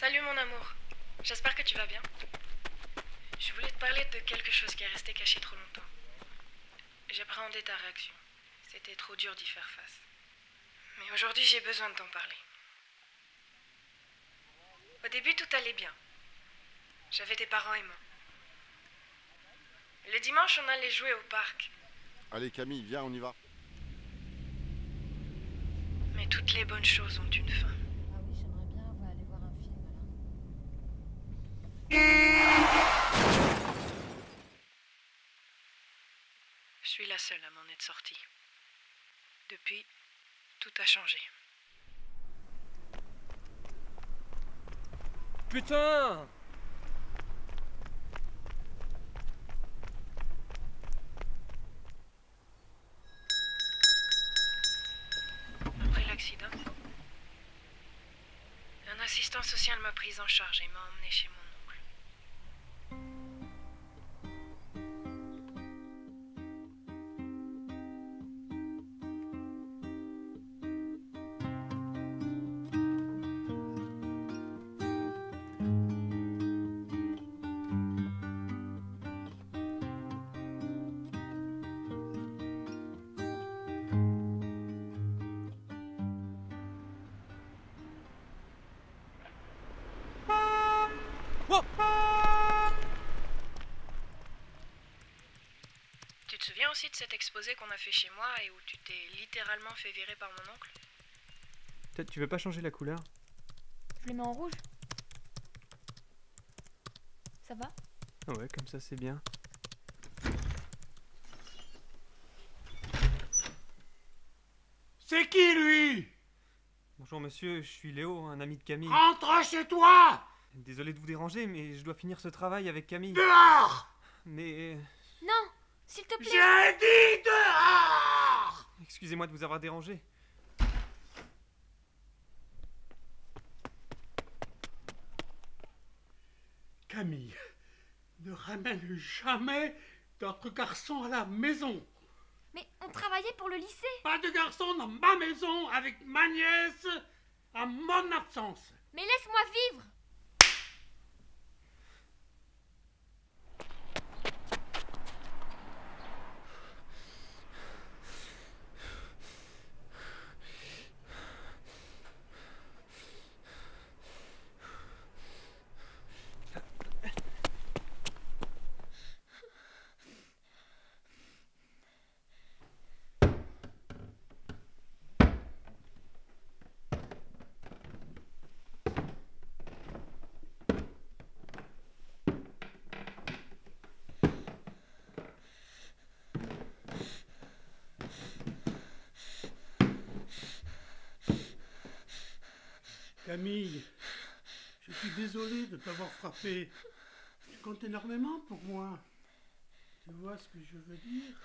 Salut mon amour, j'espère que tu vas bien. Je voulais te parler de quelque chose qui est resté caché trop longtemps. J'appréhendais ta réaction. C'était trop dur d'y faire face. Mais aujourd'hui j'ai besoin de t'en parler. Au début tout allait bien. J'avais tes parents et moi. Le dimanche on allait jouer au parc. Allez Camille, viens, on y va. Mais toutes les bonnes choses ont une fin. Ah oui, j'aimerais bien aller voir un film là. Je suis la seule à m'en être sortie. Depuis, tout a changé. Putain! Après l'accident, un assistant social m'a prise en charge et m'a emmenée chez mon oncle. Oh! Tu te souviens aussi de cet exposé qu'on a fait chez moi et où tu t'es littéralement fait virer par mon oncle? Peut-être tu veux pas changer la couleur? Je le mets en rouge. Ça va? Ah ouais, comme ça c'est bien. C'est qui lui? Bonjour monsieur, je suis Léo, un ami de Camille. Rentre chez toi! Désolé de vous déranger, mais je dois finir ce travail avec Camille. Dehors! Mais... Non! S'il te plaît! J'ai dit dehors! excusez-moi de vous avoir dérangé. Camille, ne ramène jamais d'autres garçons à la maison. Mais on travaillait pour le lycée! Pas de garçons dans ma maison avec ma nièce à mon absence. Mais laisse-moi vivre! Camille, je suis désolé de t'avoir frappé. Tu comptes énormément pour moi. Tu vois ce que je veux dire?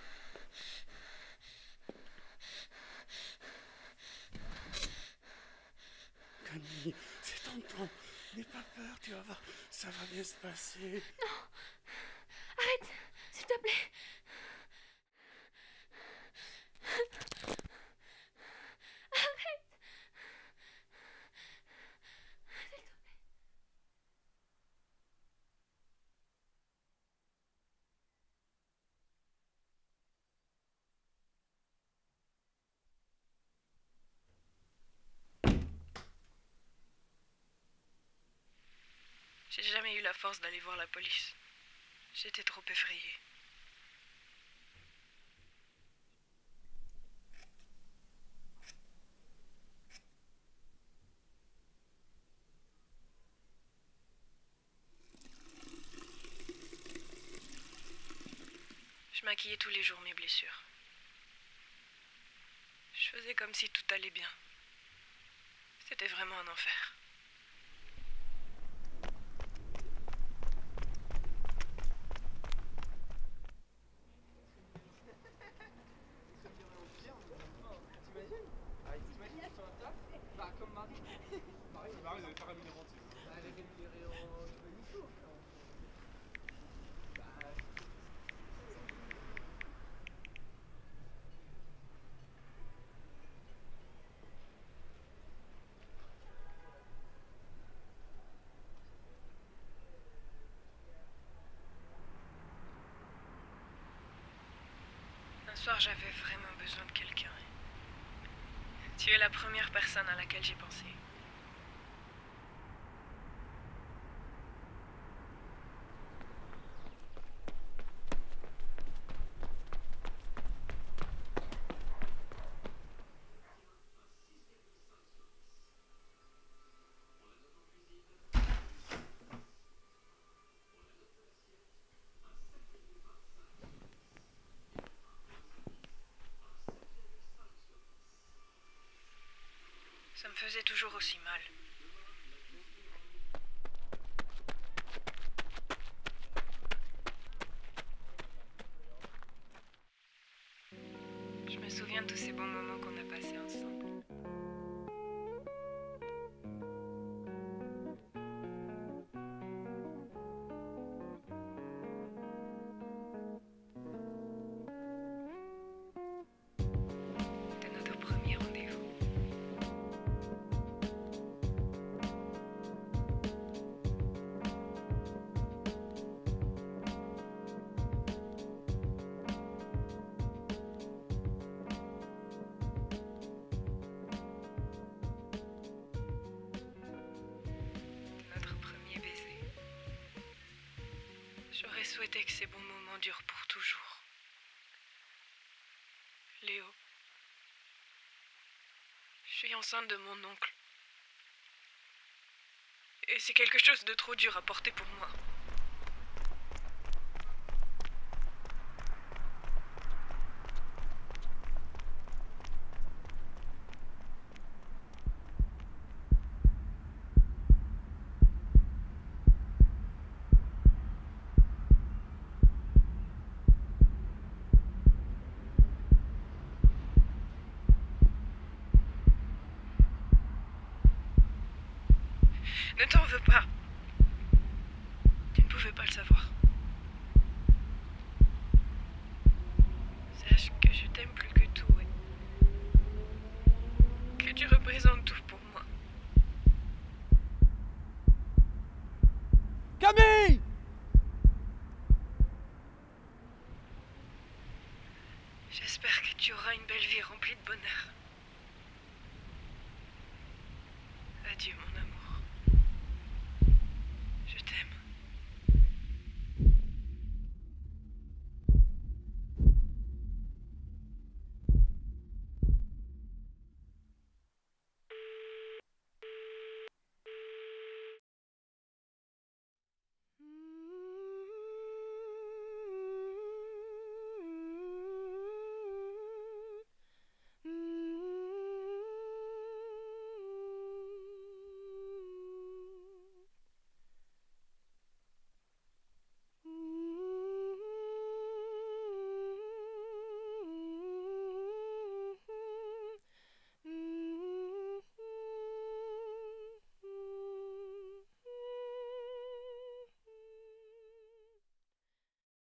Camille, c'est tonton. N'aie pas peur, tu vas voir, ça va bien se passer. Arrête! S'il te plaît! Arrête! S'il te plaît. J'ai jamais eu la force d'aller voir la police. J'étais trop effrayée. Je maquillais tous les jours mes blessures. Je faisais comme si tout allait bien. C'était vraiment un enfer. soir, j'avais vraiment besoin de quelqu'un. Tu es la première personne à laquelle j'ai pensé. Ça me faisait toujours aussi mal. Je me souviens de tous ces bons moments qu'on a passés ensemble. De notre premier rendez-vous. Notre premier baiser. J'aurais souhaité que ces bons moments durent pour toujours. Léo. Je suis enceinte de mon oncle. Et c'est quelque chose de trop dur à porter pour moi. Ne t'en veux pas. Tu ne pouvais pas le savoir. Sache que je t'aime plus que tout et que tu représentes tout pour moi. Camille! J'espère que tu auras une belle vie remplie de bonheur.